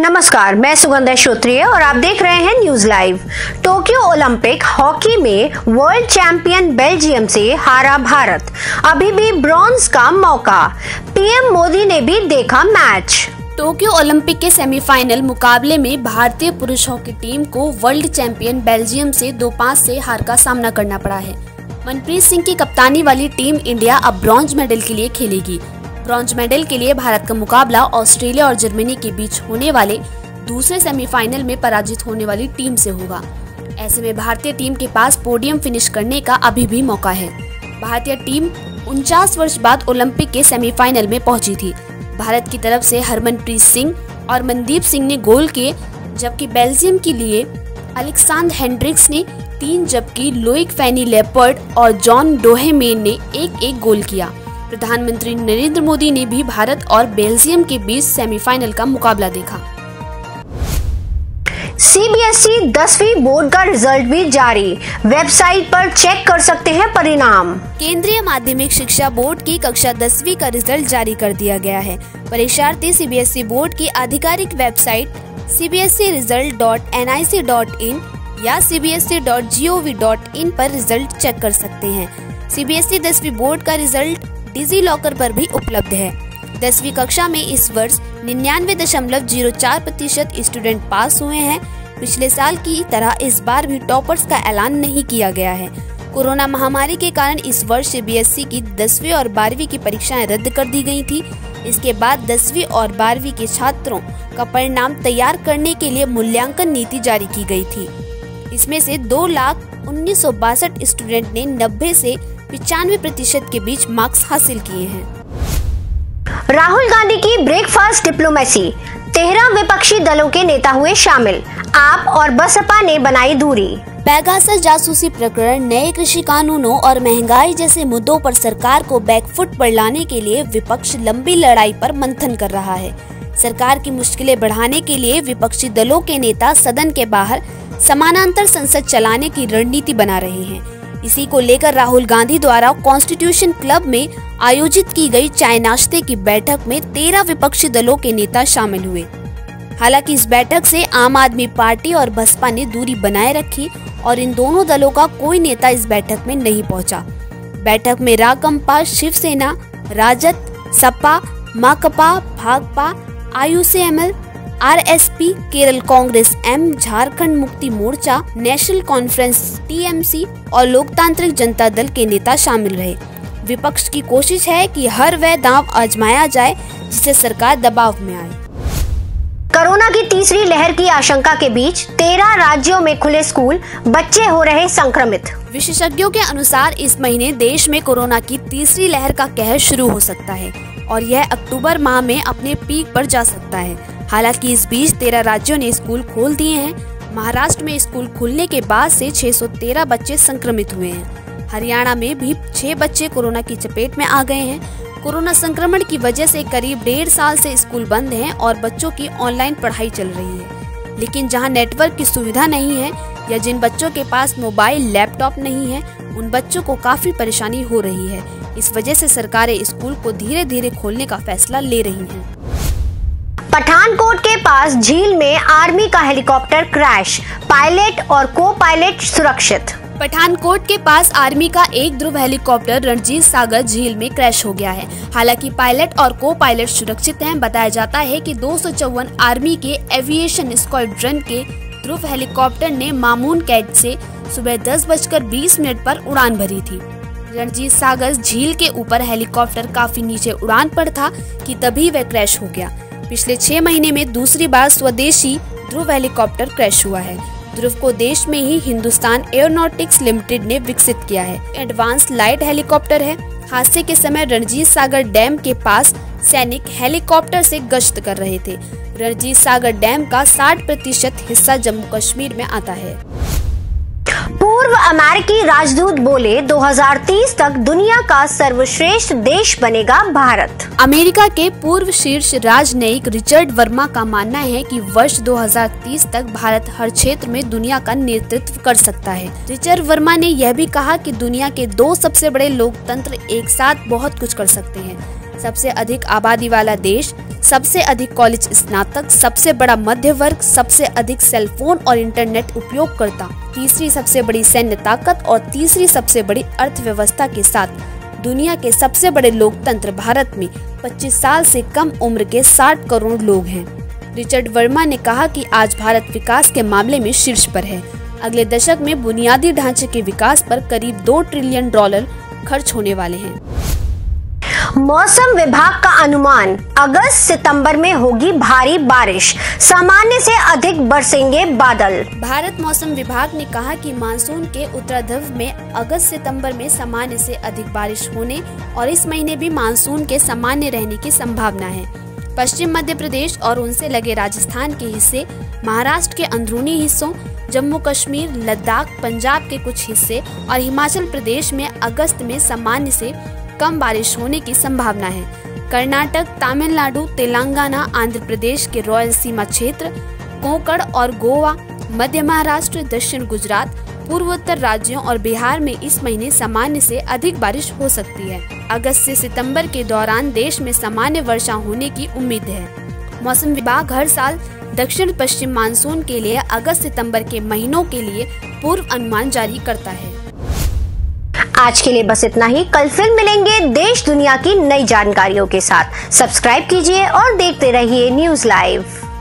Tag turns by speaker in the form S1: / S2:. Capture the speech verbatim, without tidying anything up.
S1: नमस्कार, मैं सुगंधा श्रोत्रिय और आप देख रहे हैं news live. Tokyo Olympic hockey में वर्ल्ड चैंपियन बेल्जियम से हारा भारत, अभी भी ब्रॉन्ज का मौका। पीएम मोदी ने भी देखा मैच।
S2: टोक्यो ओलंपिक के सेमीफाइनल मुकाबले में भारतीय पुरुष हॉकी टीम को वर्ल्ड चैंपियन बेल्जियम से दो पाँच से हार का सामना करना पड़ा है। मनप्रीत सिंह की कप्तानी वाली टीम इंडिया अब ब्रॉन्ज मेडल के लिए खेलेगी। ब्रॉन्ज मेडल के लिए भारत का मुकाबला ऑस्ट्रेलिया और जर्मनी के बीच होने वाले दूसरे सेमीफाइनल में पराजित होने वाली टीम से होगा। ऐसे में भारतीय टीम के पास पोडियम फिनिश करने का अभी भी मौका है। भारतीय टीम उनचास वर्ष बाद ओलंपिक के सेमीफाइनल में पहुंची थी। भारत की तरफ से हरमनप्रीत सिंह और मनदीप सिंह ने गोल किए, जबकि बेल्जियम के लिए अलेक्सांडर हेंड्रिक्स ने तीन, जबकि लोइक फैनी लेपर्ड और जॉन डोहेमेन ने एक एक गोल किया। प्रधानमंत्री नरेंद्र मोदी ने भी भारत और बेल्जियम के बीच सेमीफाइनल का मुकाबला देखा।
S1: सीबीएसई दसवीं बोर्ड का रिजल्ट भी जारी, वेबसाइट पर चेक कर सकते हैं परिणाम।
S2: केंद्रीय माध्यमिक शिक्षा बोर्ड की कक्षा दसवीं का रिजल्ट जारी कर दिया गया है। परीक्षार्थी सीबीएसई बोर्ड की आधिकारिक website C B S E result dot N I C dot in या C B S E dot G O V dot in पर रिजल्ट चेक कर सकते हैं। सीबीएसई दसवीं बोर्ड का रिजल्ट डिजी लॉकर पर भी उपलब्ध है। दसवीं कक्षा में इस वर्ष निन्यानवे दशमलव जीरो चार प्रतिशत स्टूडेंट पास हुए हैं। पिछले साल की तरह इस बार भी टॉपर्स का ऐलान नहीं किया गया है। कोरोना महामारी के कारण इस वर्ष सीबीएसई की दसवीं और बारहवीं की परीक्षाएं रद्द कर दी गई थी। इसके बाद दसवीं और बारहवीं के छात्रों का परिणाम तैयार करने के लिए मूल्यांकन नीति जारी की गई थी। इसमें से दो लाख उन्नीस सौ बासठ स्टूडेंट ने नब्बे से पिचानवे प्रतिशत के बीच मार्क्स हासिल किए हैं।
S1: राहुल गांधी की ब्रेकफास्ट डिप्लोमेसी, तेरह विपक्षी दलों के नेता हुए शामिल, आप और बसपा ने बनाई दूरी।
S2: पेगासस जासूसी प्रकरण, नए कृषि कानूनों और महंगाई जैसे मुद्दों पर सरकार को बैकफुट पर लाने के लिए विपक्ष लंबी लड़ाई पर मंथन कर रहा है। सरकार की मुश्किलें बढ़ाने के लिए विपक्षी दलों के नेता सदन के बाहर समानांतर संसद चलाने की रणनीति बना रहे हैं। इसी को लेकर राहुल गांधी द्वारा कॉन्स्टिट्यूशन क्लब में आयोजित की गई चाय नाश्ते की बैठक में तेरह विपक्षी दलों के नेता शामिल हुए। हालांकि इस बैठक से आम आदमी पार्टी और बसपा ने दूरी बनाए रखी और इन दोनों दलों का कोई नेता इस बैठक में नहीं पहुंचा। बैठक में Rakanpa, Shiv Sena, Rajad, Sapa, Makpa, Bhakpa, IUCML, RSP, Kerala Congress M, Jharkhand Mukti Morcha, National Conference T M C और लोकतांत्रिक जनता दल के नेता शामिल रहे। विपक्ष की कोशिश है कि हर वह दांव आजमाया जाए जिससे सरकार दबाव में आए।
S1: कोरोना की तीसरी लहर की आशंका के बीच तेरह राज्यों में खुले स्कूल, बच्चे हो रहे संक्रमित।
S2: विशेषज्ञों के अनुसार इस महीने देश में कोरोना की तीसरी लहर का कहर शुरू हो सकता है और यह अक्टूबर माह में अपने पीक पर जा सकता है। हालांकि इस बीच तेरह राज्यों ने स्कूल खोल दिए हैं। महाराष्ट्र में स्कूल खुलने के बाद से छह सौ तेरह बच्चे संक्रमित हुए हैं। हरियाणा में भी छह बच्चे कोरोना की चपेट में आ गए हैं। कोरोना संक्रमण की वजह से करीब डेढ़ साल से स्कूल बंद हैं और बच्चों की ऑनलाइन पढ़ाई चल रही है। लेकिन जहां नेटवर्क की सुविधा नहीं है या जिन बच्चों के पास मोबाइल, लैपटॉप नहीं है, उन बच्चों को काफी परेशानी हो रही है। इस वजह से सरकारें स्कूल को धीरे धीरे खोलने का फैसला ले रही हैं।
S1: पठानकोट के पास झील में आर्मी का हेलीकॉप्टर क्रैश, पायलट और को पायलट सुरक्षित।
S2: पठानकोट के पास आर्मी का एक ध्रुव हेलीकॉप्टर रणजीत सागर झील में क्रैश हो गया है। हालांकि पायलट और को पायलट सुरक्षित हैं। बताया जाता है कि दो सौ चौवन आर्मी के एविएशन स्क्वाड्रन के ध्रुव हेलीकॉप्टर ने मामून कैंट से सुबह दस बजकर बीस मिनट पर उड़ान भरी थी। रणजीत सागर झील के ऊपर हेलीकॉप्टर काफी नीचे उड़ान पर था कि तभी वह क्रैश हो गया। पिछले छह महीने में दूसरी बार स्वदेशी ध्रुव हेलीकॉप्टर क्रैश हुआ है। ध्रुव को देश में ही हिंदुस्तान एयरोनॉटिक्स लिमिटेड ने विकसित किया है। एडवांस लाइट हेलीकॉप्टर है। हादसे के समय रणजीत सागर डैम के पास सैनिक हेलीकॉप्टर से गश्त कर रहे थे। रणजीत सागर डैम का साठ प्रतिशत हिस्सा जम्मू कश्मीर में आता है।
S1: पूर्व अमेरिकी राजदूत बोले दो हज़ार तीस तक दुनिया का सर्वश्रेष्ठ देश बनेगा भारत।
S2: अमेरिका के पूर्व शीर्ष राजनयिक रिचर्ड वर्मा का मानना है कि वर्ष दो हज़ार तीस तक भारत हर क्षेत्र में दुनिया का नेतृत्व कर सकता है। रिचर्ड वर्मा ने यह भी कहा कि दुनिया के दो सबसे बड़े लोकतंत्र एक साथ बहुत कुछ कर सकते हैं। सबसे अधिक आबादी वाला देश, सबसे अधिक कॉलेज स्नातक, सबसे बड़ा मध्य वर्ग, सबसे अधिक सेल फोन और इंटरनेट उपयोगकर्ता, तीसरी सबसे बड़ी सैन्य ताकत और तीसरी सबसे बड़ी अर्थव्यवस्था के साथ दुनिया के सबसे बड़े लोकतंत्र भारत में पच्चीस साल से कम उम्र के साठ करोड़ लोग हैं। रिचर्ड वर्मा ने कहा कि आज भारत विकास के मामले में शीर्ष पर है। अगले दशक में बुनियादी ढांचे के विकास पर करीब दो ट्रिलियन डॉलर खर्च होने वाले हैं।
S1: मौसम विभाग का अनुमान, अगस्त सितंबर में होगी भारी बारिश, सामान्य से अधिक बरसेंगे बादल।
S2: भारत मौसम विभाग ने कहा कि मानसून के उत्तरार्ध में अगस्त सितंबर में सामान्य से अधिक बारिश होने और इस महीने भी मानसून के सामान्य रहने की संभावना है। पश्चिम मध्य प्रदेश और उनसे लगे राजस्थान के हिस्से, महाराष्ट्र के अंदरूनी हिस्सों, जम्मू कश्मीर, लद्दाख, पंजाब के कुछ हिस्से और हिमाचल प्रदेश में अगस्त में सामान्य से कम बारिश होने की संभावना है। कर्नाटक, तमिलनाडु, तेलंगाना, आंध्र प्रदेश के रॉयल सीमा क्षेत्र, कोंकण और गोवा, मध्य महाराष्ट्र, दक्षिण गुजरात, पूर्वोत्तर राज्यों और बिहार में इस महीने सामान्य से अधिक बारिश हो सकती है। अगस्त से सितंबर के दौरान देश में सामान्य वर्षा होने की उम्मीद है। मौसम विभाग हर साल दक्षिण पश्चिम मानसून के लिए अगस्त सितंबर के महीनों के लिए पूर्व अनुमान जारी करता है।
S1: आज के लिए बस इतना ही। कल फिर मिलेंगे देश दुनिया की नई जानकारियों के साथ। सब्सक्राइब कीजिए और देखते रहिए न्यूज़ लाइव।